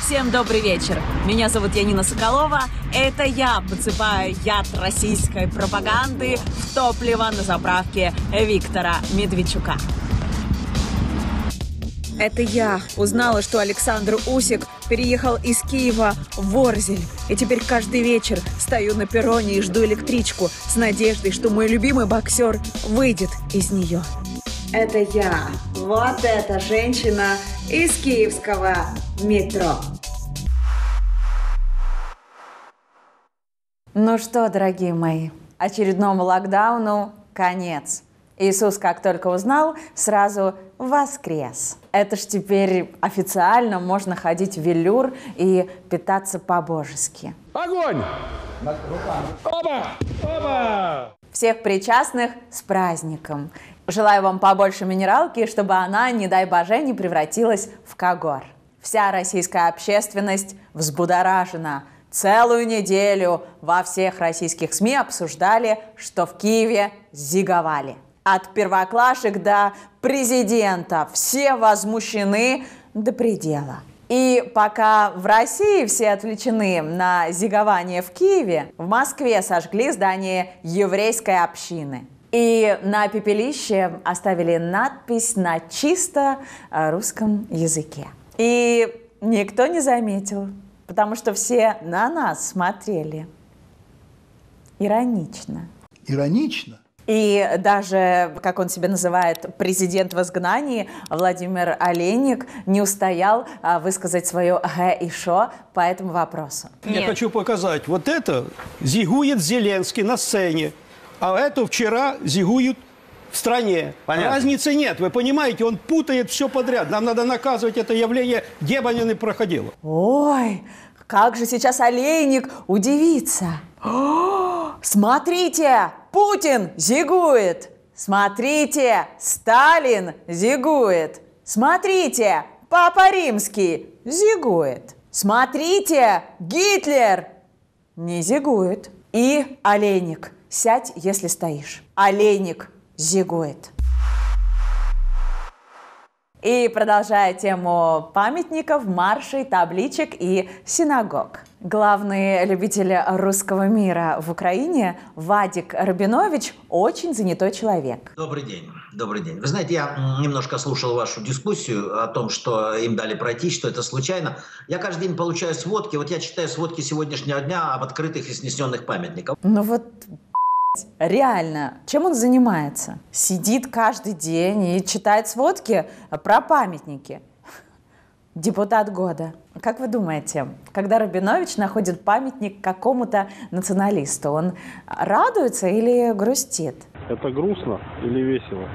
Всем добрый вечер. Меня зовут Янина Соколова. Это я подсыпаю яд российской пропаганды в топливо на заправке Виктора Медведчука. Это я узнала, что Александр Усик переехал из Киева в Ворзель. И теперь каждый вечер стою на перроне и жду электричку с надеждой, что мой любимый боксер выйдет из нее. Это я. Вот эта женщина из киевского метро. Ну что, дорогие мои, очередному локдауну конец. Иисус, как только узнал, сразу воскрес. Это ж теперь официально можно ходить в велюр и питаться по-божески. Огонь! Опа! Опа! Всех причастных с праздником. Желаю вам побольше минералки, чтобы она, не дай боже, не превратилась в когор. Вся российская общественность взбудоражена. Целую неделю во всех российских СМИ обсуждали, что в Киеве зиговали. От первоклашек до президента все возмущены до предела. И пока в России все отвлечены на зигование в Киеве, в Москве сожгли здание еврейской общины. И на пепелище оставили надпись на чисто русском языке. И никто не заметил, потому что все на нас смотрели. Иронично. Иронично? И даже, как он себя называет, президент в изгнании Владимир Олейник не устоял высказать свое «г» и «шо» по этому вопросу. Я хочу показать. Вот это зигует Зеленский на сцене, а это вчера зигуют в стране. Понятно. Разницы нет, вы понимаете, он путает все подряд. Нам надо наказывать это явление, где бы оно ни проходило. Ой, как же сейчас Олейник удивится. Смотрите, Путин зигует. Смотрите, Сталин зигует. Смотрите, Папа Римский зигует. Смотрите, Гитлер не зигует. И Олейник, сядь, если стоишь. Олейник зигует. И продолжая тему памятников, маршей, табличек и синагог. Главный любитель русского мира в Украине Вадик Рабинович очень занятой человек. Добрый день. Добрый день. Вы знаете, я немножко слушал вашу дискуссию о том, что им дали пройти, что это случайно. Я каждый день получаю сводки. Вот я читаю сводки сегодняшнего дня об открытых и снесенных памятниках. Ну вот, реально, чем он занимается? Сидит каждый день и читает сводки про памятники. Депутат года. Как вы думаете, когда Рабинович находит памятник какому-то националисту, он радуется или грустит? Это грустно или весело?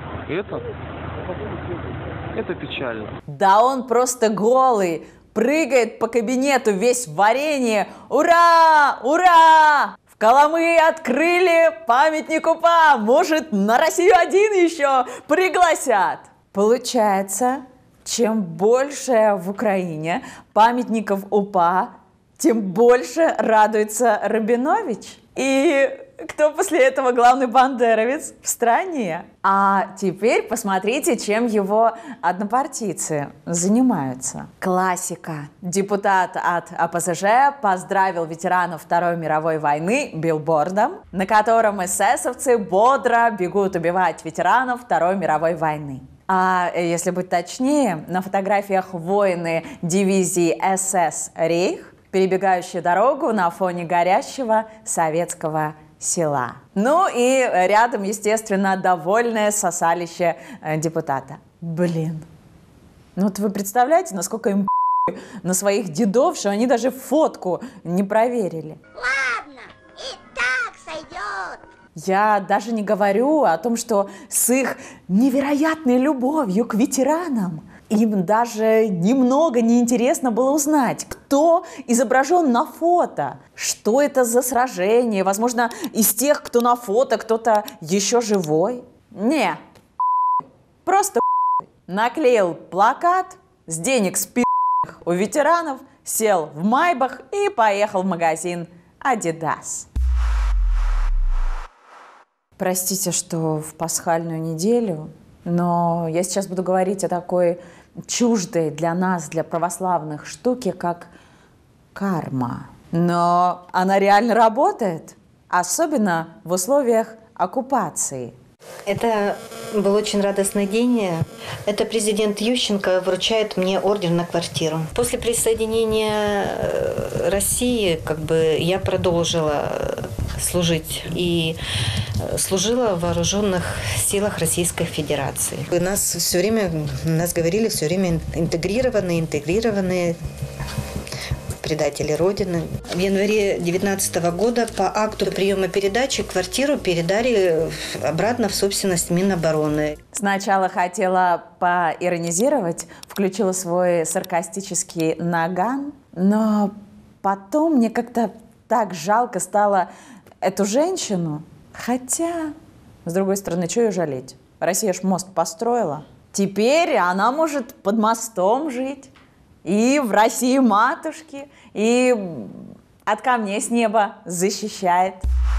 Это печально. Да он просто голый, прыгает по кабинету весь в варенье. Ура! Ура! В Коломы открыли памятник УПА. Может, на Россию-1 еще пригласят. Получается, чем больше в Украине памятников УПА, тем больше радуется Рабинович. И кто после этого главный бандеровец в стране? А теперь посмотрите, чем его однопартийцы занимаются. Классика. Депутат от АПЗЖ поздравил ветеранов Второй мировой войны билбордом, на котором эсэсовцы бодро бегут убивать ветеранов Второй мировой войны. А если быть точнее, на фотографиях воины дивизии СС «Рейх», перебегающие дорогу на фоне горящего советского села. Ну и рядом, естественно, довольное сосалище депутата. Блин. Ну вот вы представляете, насколько им на своих дедов, что они даже фотку не проверили. Ладно, и так сойдет. Я даже не говорю о том, что с их невероятной любовью к ветеранам им даже немного неинтересно было узнать, кто изображен на фото, что это за сражение, возможно, из тех, кто на фото, кто-то еще живой. Не, просто наклеил плакат с денег спи***х у ветеранов, сел в Майбах и поехал в магазин Adidas. Простите, что в пасхальную неделю, но я сейчас буду говорить о такой чуждой для нас, для православных штуке, как Карма. Но она реально работает, особенно в условиях оккупации. Это был очень радостный день. Это президент Ющенко вручает мне ордер на квартиру. После присоединения России я продолжила служить и служила в вооруженных силах Российской Федерации. Нас говорили все время интегрированные предатели Родины. В январе 2019 года по акту приема передачи квартиру передали обратно в собственность Минобороны. Сначала хотела поиронизировать, включила свой саркастический наган, но потом мне как-то так жалко стало эту женщину. Хотя, с другой стороны, что ее жалеть? Россия ж мост построила. Теперь она может под мостом жить. И в России матушки, и от камней с неба защищает.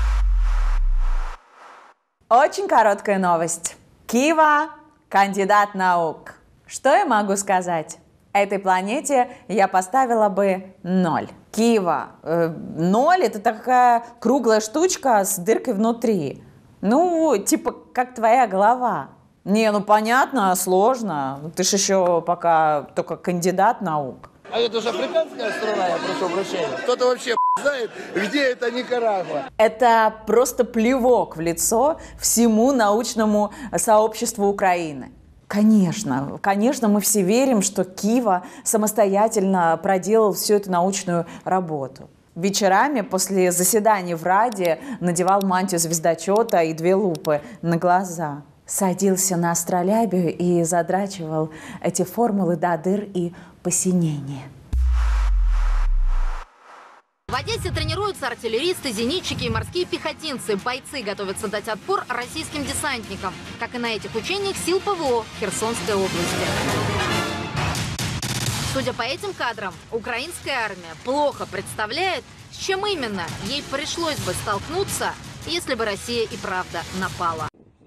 Очень короткая новость. Кива – кандидат наук. Что я могу сказать? Этой планете я поставила бы 0. Кива. 0 – это такая круглая штучка с дыркой внутри. Ну, типа как твоя голова. Не, ну понятно, сложно. Ты ж еще пока только кандидат наук. А это же африканская страна, я прошу прощения. Кто-то вообще знает, где это Никарагуа. Это просто плевок в лицо всему научному сообществу Украины. Конечно, мы все верим, что Кива самостоятельно проделал всю эту научную работу. Вечерами после заседаний в Раде надевал мантию звездочета и 2 лупы на глаза. Садился на астролябию и задрачивал эти формулы до дыр и посинения. В Одессе тренируются артиллеристы, зенитчики и морские пехотинцы. Бойцы готовятся дать отпор российским десантникам, как и на этих учениях сил ПВО Херсонской области. Судя по этим кадрам, украинская армия плохо представляет, с чем именно ей пришлось бы столкнуться, если бы Россия и правда напала.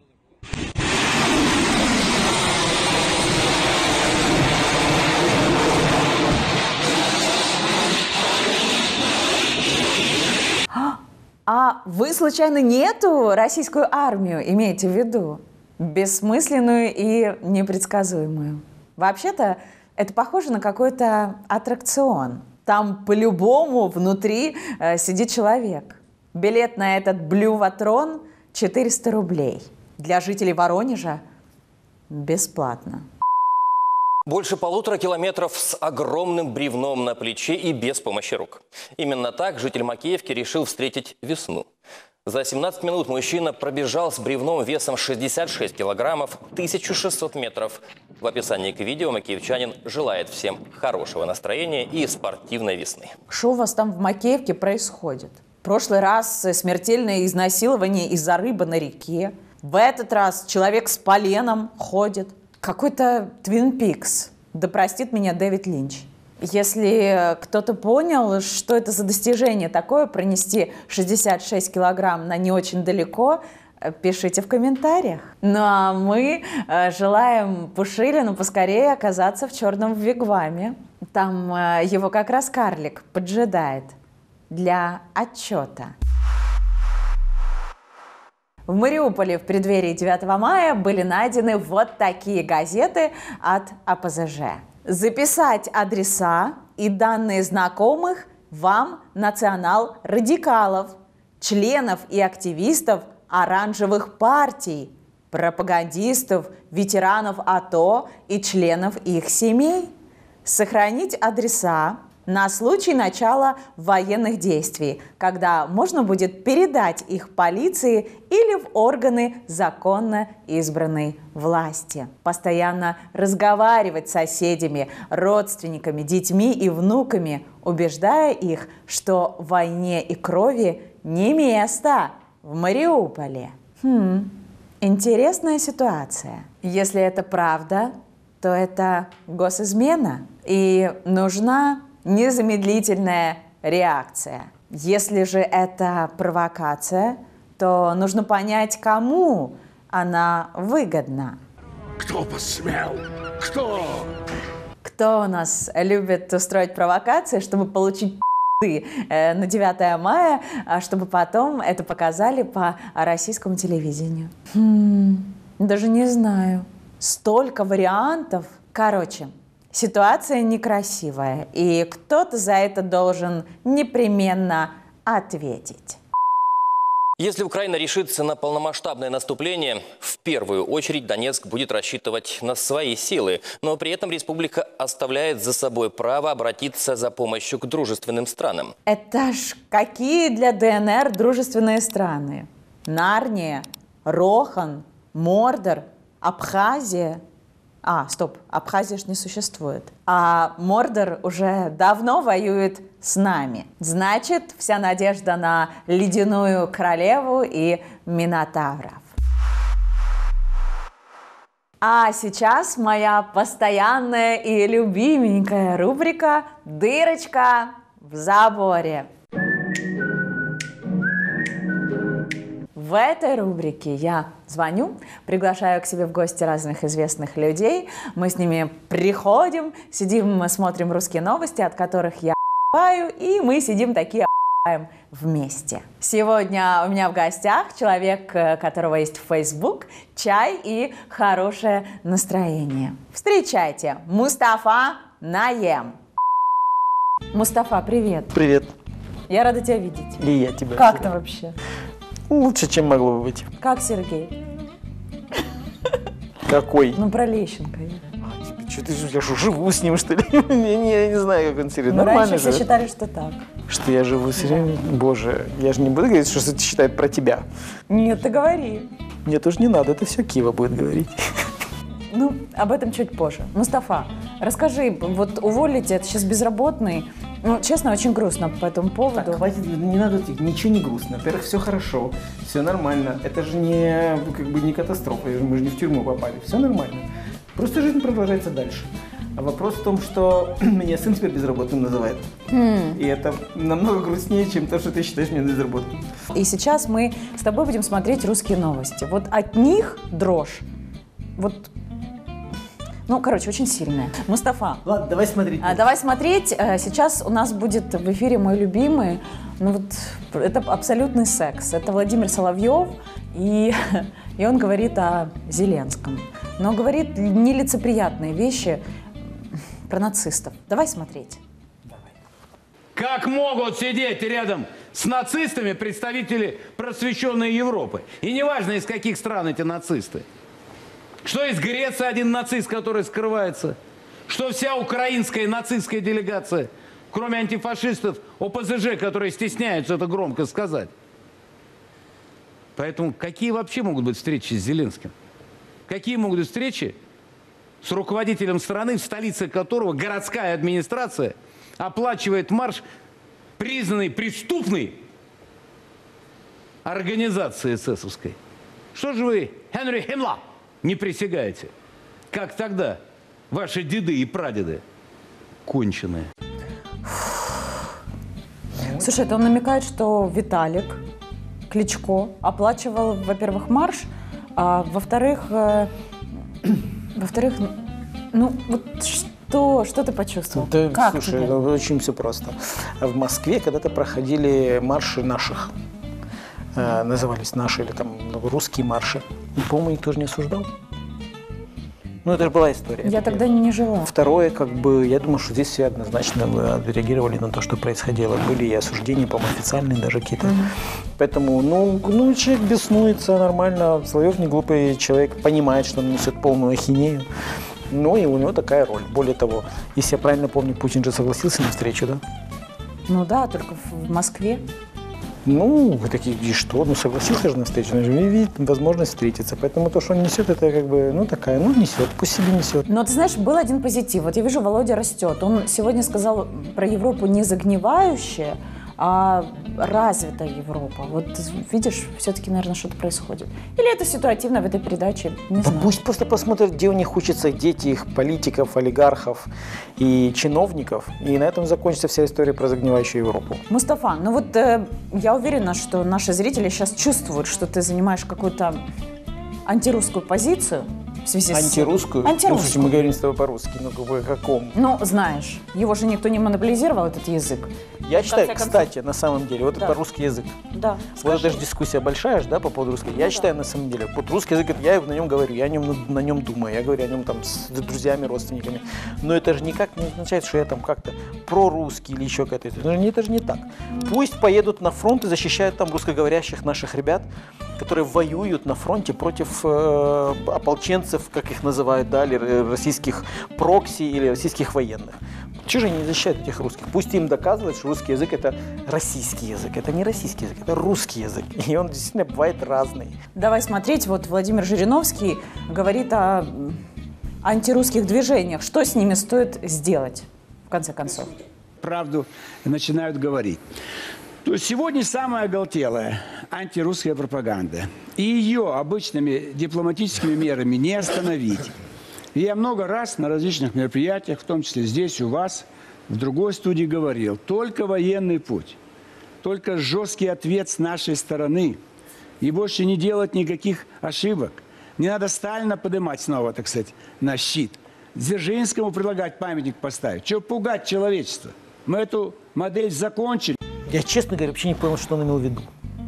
А вы, случайно, не эту российскую армию имеете в виду? Бессмысленную и непредсказуемую. Вообще-то, это похоже на какой-то аттракцион. Там по-любому внутри сидит человек. Билет на этот блюватрон 400 рублей. Для жителей Воронежа бесплатно. Больше 1,5 километров с огромным бревном на плече и без помощи рук. Именно так житель Макеевки решил встретить весну. За 17 минут мужчина пробежал с бревном весом 66 килограммов 1600 метров. В описании к видео макеевчанин желает всем хорошего настроения и спортивной весны. Что у вас там в Макеевке происходит? В прошлый раз смертельное изнасилование из-за рыбы на реке. В этот раз человек с поленом ходит. Какой-то Twin Peaks. Да простит меня Дэвид Линч. Если кто-то понял, что это за достижение такое, пронести 66 килограмм на не очень далеко, пишите в комментариях. Ну а мы желаем Пушилину поскорее оказаться в черном вигваме. Там его как раз карлик поджидает для отчета. В Мариуполе в преддверии 9 мая были найдены вот такие газеты от АПЗЖ. Записать адреса и данные знакомых вам национал-радикалов, членов и активистов оранжевых партий, пропагандистов, ветеранов АТО и членов их семей. Сохранить адреса на случай начала военных действий, когда можно будет передать их полиции или в органы законно избранной власти. Постоянно разговаривать с соседями, родственниками, детьми и внуками, убеждая их, что войне и крови не место в Мариуполе. Интересная ситуация. Если это правда, то это госизмена, и нужна незамедлительная реакция. Если же это провокация, то нужно понять, кому она выгодна. Кто посмел? Кто? Кто у нас любит устроить провокации, чтобы получить на 9 мая, чтобы потом это показали по российскому телевидению. Даже не знаю. Столько вариантов. Короче, ситуация некрасивая, и кто-то за это должен непременно ответить. Если Украина решится на полномасштабное наступление, в первую очередь Донецк будет рассчитывать на свои силы. Но при этом республика оставляет за собой право обратиться за помощью к дружественным странам. Это ж какие для ДНР дружественные страны? Нарния, Рохан, Мордор, Абхазия. Стоп, Абхазия ж не существует. А Мордор уже давно воюет с нами. Значит, вся надежда на ледяную королеву и минотавров. А сейчас моя постоянная и любименькая рубрика «Дырочка в заборе». В этой рубрике я звоню, приглашаю к себе в гости разных известных людей. Мы с ними приходим, сидим, смотрим русские новости, от которых я ***аю, и мы сидим такие ***аем вместе. Сегодня у меня в гостях человек, которого есть Facebook, чай и хорошее настроение. Встречайте, Мустафа Наем. Мустафа, привет. Привет. Я рада тебя видеть. И я тебя. Как ты вообще? Лучше, чем могло бы быть. Как Сергей? Какой? Ну, про Лещенко. Что я живу с ним, что ли? Я не знаю, как он Сергей. Нормально раньше же. все считали, что так. Что я живу с Сергеем? Боже, я же не буду говорить, что это считает про тебя. Нет, ты говори. Мне тоже не надо, это все Кива будет говорить. Ну, об этом чуть позже. Мустафа, расскажи, вот уволите, это сейчас безработный. Ну, честно, очень грустно по этому поводу. Так, хватит, не надо, ничего не грустно. Во-первых, все хорошо, все нормально. Это же не катастрофа, мы же не в тюрьму попали. Все нормально. Просто жизнь продолжается дальше. А вопрос в том, что меня сын теперь безработным называет. И это намного грустнее, чем то, что ты считаешь меня безработным. И сейчас мы с тобой будем смотреть русские новости. Вот от них дрожь. Вот. Ну, короче, очень сильная. Мустафа. Ладно, давай смотреть. Давай смотреть. Сейчас у нас будет в эфире мой любимый. Ну вот, это абсолютный секс. Это Владимир Соловьев, и он говорит о Зеленском. Но говорит нелицеприятные вещи про нацистов. Давай смотреть. Давай. Как могут сидеть рядом с нацистами представители просвещенной Европы? И неважно, из каких стран эти нацисты. Что из Греции один нацист, который скрывается? Что вся украинская нацистская делегация, кроме антифашистов, ОПЗЖ, которые стесняются это громко сказать? Поэтому какие вообще могут быть встречи с Зеленским? Какие могут быть встречи с руководителем страны, в столице которого городская администрация оплачивает марш признанной преступной организации эсэсовской? Что же вы, Генри Химмлер, не присягаете? Как тогда ваши деды и прадеды конченые? Слушай, это он намекает, что Виталик Кличко оплачивал, во-первых, марш, а во-вторых, ну вот что ты почувствовал? Да, как слушай, тебе? Очень все просто. В Москве когда-то проходили марши наших. Назывались наши или там русские марши. И, по-моему, никто же не осуждал. Ну, это же была история. Я тогда не жила. Второе, я думаю, что здесь все однозначно реагировали на то, что происходило. Были и осуждения, по-моему, официальные даже какие-то. Поэтому, человек беснуется нормально. Соловьев не глупый человек, понимает, что он несет полную ахинею. Ну, и у него такая роль. Более того, если я правильно помню, Путин же согласился на встречу, да? Ну да, только в Москве. Ну, вы такие, и что? Ну, согласился же на встречу, он же видит возможность встретиться. Поэтому то, что он несет, это несет, пусть себе несет. Но ты знаешь, был один позитив. Вот я вижу, Володя растет. Он сегодня сказал про Европу не загнивающая, а развитая Европа. Вот видишь, все-таки, наверное, что-то происходит. Или это ситуативно в этой передаче, не знаю. Пусть просто посмотрят, где у них учатся дети их политиков, олигархов и чиновников. И на этом закончится вся история про загнивающую Европу. Мустафа, ну вот я уверена, что наши зрители сейчас чувствуют, что ты занимаешь какую-то антирусскую позицию. в связи с... Антирусскую? Антирусскую. Ну, слушай, мы говорим с тобой по-русски, ну, о каком? Ну, знаешь, его же никто не монополизировал, этот язык. Я считаю, кстати, на самом деле, вот Да. это русский язык. Да. Вот это же дискуссия большая, да, по поводу русского. Я считаю, на самом деле, вот русский язык, это я на нем говорю, я на нем думаю, я говорю о нем там с друзьями, родственниками. Но это же никак не означает, что я там как-то прорусский или еще какая-то. Это же не так. Пусть поедут на фронт и защищают там русскоговорящих наших ребят, которые воюют на фронте против ополченцев, как их называют, да, или российских прокси или российских военных. Чего же они не защищают этих русских? Пусть им доказывают, что русский язык – это российский язык. Это не российский язык, это русский язык. И он действительно бывает разный. Давай смотреть, вот Владимир Жириновский говорит о антирусских движениях. Что с ними стоит сделать, в конце концов? Правду начинают говорить. То есть сегодня самая оголтелая антирусская пропаганда. И ее обычными дипломатическими мерами не остановить. И я много раз на различных мероприятиях, в том числе здесь, у вас, в другой студии говорил, только военный путь, только жесткий ответ с нашей стороны. И больше не делать никаких ошибок. Не надо Сталина поднимать снова, так сказать, на щит. Дзержинскому предлагать памятник поставить. Чего пугать человечество? Мы эту модель закончили. Я, честно говоря, вообще не понял, что он имел в виду.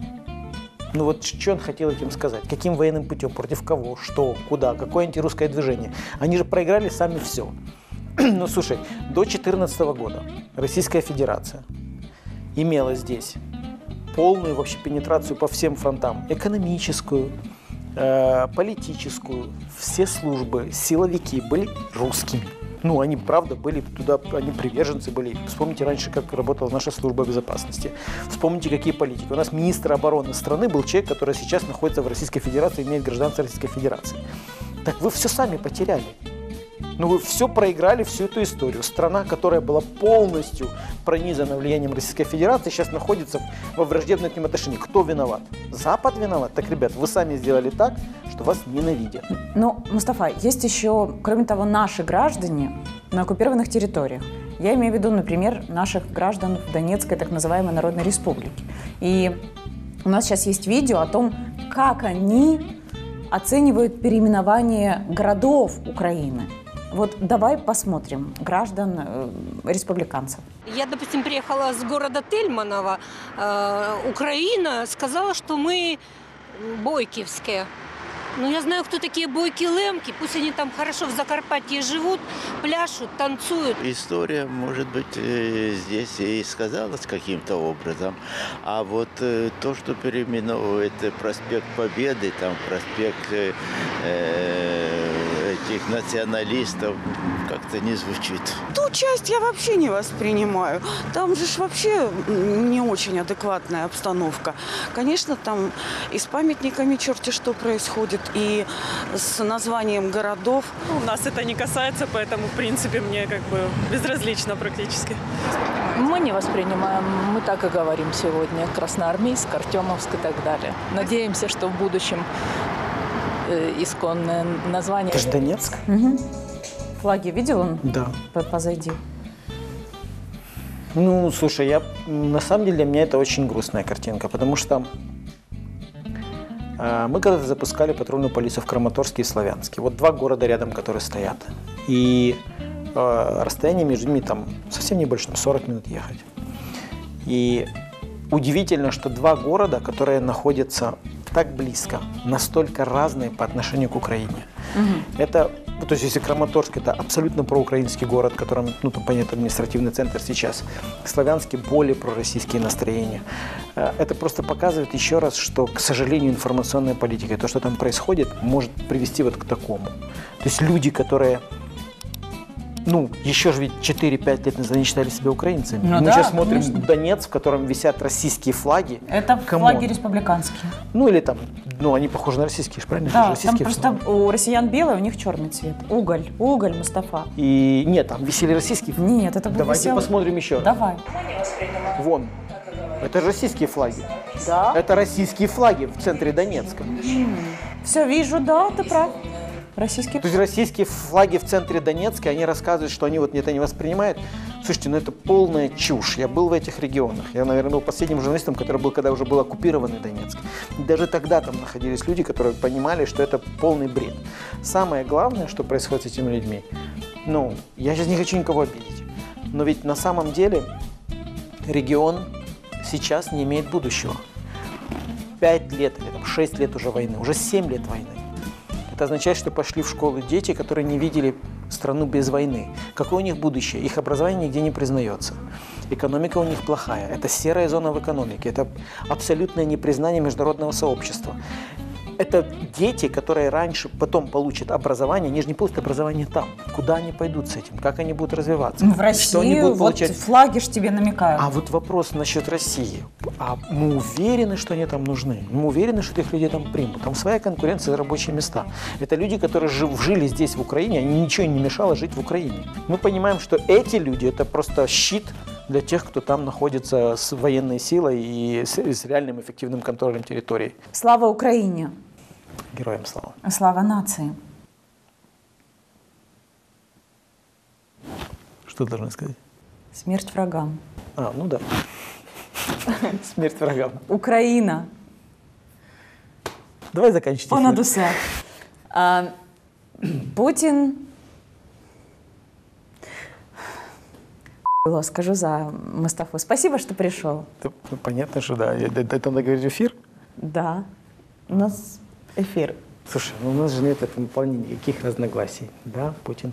Ну вот что он хотел этим сказать? Каким военным путем? Против кого? Что? Куда? Какое антирусское движение? Они же проиграли сами все. Ну слушай, до 2014 года Российская Федерация имела здесь полную вообще пенетрацию по всем фронтам. Экономическую, политическую. Все службы, силовики были русскими. Ну, они, правда, были туда, они приверженцы были. Вспомните раньше, как работала наша служба безопасности. Вспомните, какие политики. У нас министр обороны страны был человек, который сейчас находится в Российской Федерации, имеет гражданство Российской Федерации. Так вы все сами потеряли. Ну, вы все проиграли, всю эту историю. Страна, которая была полностью пронизана влиянием Российской Федерации, сейчас находится во враждебных к ним отношениях. Кто виноват? Запад виноват? Так, ребят, вы сами сделали так, что вас ненавидят. Ну, Мустафа, есть еще, кроме того, наши граждане на оккупированных территориях. Я имею в виду, например, наших граждан в Донецкой так называемой Народной Республике. И у нас сейчас есть видео о том, как они оценивают переименование городов Украины. Вот давай посмотрим граждан республиканцев. Я, допустим, приехала с города Тельманово. Украина сказала, что мы бойківське. Ну, я знаю, кто такие бойки-лемки. Пусть они там хорошо в Закарпатье живут, пляшут, танцуют. История, может быть, здесь и сказалась каким-то образом. А вот то, что переименовывает проспект Победы, там проспект этих националистов, как-то не звучит. Ту часть я вообще не воспринимаю. Там же вообще не очень адекватная обстановка. Конечно, там и с памятниками черти что происходит, и с названием городов. У нас это не касается, поэтому, в принципе, мне как бы безразлично практически. Мы не воспринимаем, мы так и говорим сегодня. Красноармейск, Артемовск и так далее. Надеемся, что в будущем исконное название. Это же Донецк? Угу. Флаги видел он? Да. Позади. Ну, слушай, на самом деле для меня это очень грустная картинка, потому что мы когда-то запускали патрульную полицию в Краматорске и Славянске. Вот два города рядом, которые стоят. И расстояние между ними там совсем небольшое, 40 минут ехать. И удивительно, что два города, которые находятся так близко, настолько разные по отношению к Украине. Угу. Это, то есть если Краматорск это абсолютно проукраинский город, в котором, ну там понятно, административный центр сейчас, Славянске более пророссийские настроения. Это просто показывает еще раз, что, к сожалению, информационная политика, то, что там происходит, может привести вот к такому. То есть люди, которые... Ну, еще же ведь 4-5 лет назад они считали себя украинцами. Ну, мы да, сейчас смотрим конечно. Донецк, в котором висят российские флаги. Это флаги республиканские. Ну, или там, ну, они похожи на российские, правильно? Да, российские там просто у россиян белый, у них черный цвет. Уголь, Мустафа. И нет, там висели российские флаги. Нет, это был Давайте посмотрим еще раз. Давай. Вон. Это же российские флаги. Да. Это российские флаги в центре Донецка. Все, вижу, да, ты прав. Российские? То есть российские флаги в центре Донецка, они рассказывают, что они вот это не воспринимают. Слушайте, ну это полная чушь. Я был в этих регионах. Я, наверное, был последним журналистом, который был, когда уже был оккупированный Донецк. И даже тогда там находились люди, которые понимали, что это полный бред. Самое главное, что происходит с этими людьми, ну, я сейчас не хочу никого обидеть, но ведь на самом деле регион сейчас не имеет будущего. 5 лет или там, 6 лет уже войны, уже 7 лет войны. Это означает, что пошли в школу дети, которые не видели страну без войны. Какое у них будущее? Их образование нигде не признается. Экономика у них плохая. Это серая зона в экономике. Это абсолютное непризнание международного сообщества. Это дети, которые раньше, потом получат образование, они же не получат образование там. Куда они пойдут с этим? Как они будут развиваться? В России что они будут получать? Вот флаги ж тебе намекают. А вот вопрос насчет России. А мы уверены, что они там нужны? Мы уверены, что этих людей там примут? Там своя конкуренция за рабочие места. Это люди, которые жили здесь, в Украине, они ничего не мешало жить в Украине. Мы понимаем, что эти люди – это просто щит для тех, кто там находится с военной силой и с реальным эффективным контролем территории. Слава Украине! Героям слава. Слава нации. Что должны сказать? Смерть врагам. А, ну да. Смерть врагам. Украина. Давай заканчивать. Понад усе. Путин... Скажу за Мустафу. Спасибо, что пришел. Понятно, что да. Это надо говорить эфир? Да. У нас эфир. Слушай, ну у нас же нет в этом плане никаких разногласий. Да, Путин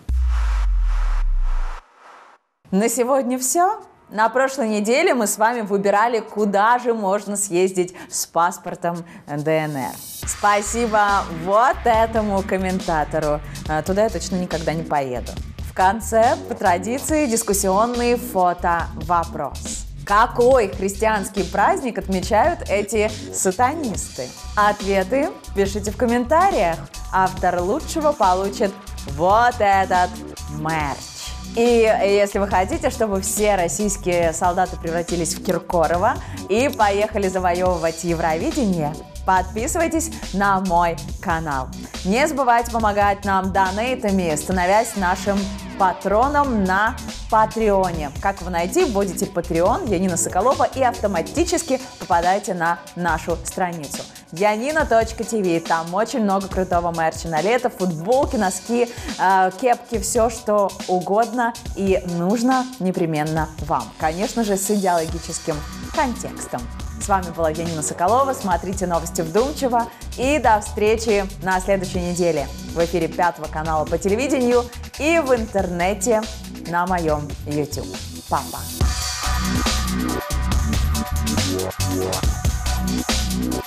На сегодня все. На прошлой неделе мы с вами выбирали, куда же можно съездить с паспортом ДНР. Спасибо вот этому комментатору. Туда я точно никогда не поеду. В конце, по традиции, дискуссионный фото-вопрос. Какой христианский праздник отмечают эти сатанисты? Ответы пишите в комментариях. Автор лучшего получит вот этот мерч. И если вы хотите, чтобы все российские солдаты превратились в Киркорова и поехали завоевывать Евровидение, подписывайтесь на мой канал. Не забывайте помогать нам донейтами, становясь нашим патроном на Патреоне. Как его найти? Вводите Patreon, Янина Соколова, и автоматически попадаете на нашу страницу. Янина.тв. Там очень много крутого мерча на лето, футболки, носки, кепки, все что угодно и нужно непременно вам. Конечно же, с идеологическим контекстом. С вами была Янина Соколова. Смотрите новости вдумчиво. И до встречи на следующей неделе в эфире 5 канала по телевидению и в интернете на моем YouTube. Папа.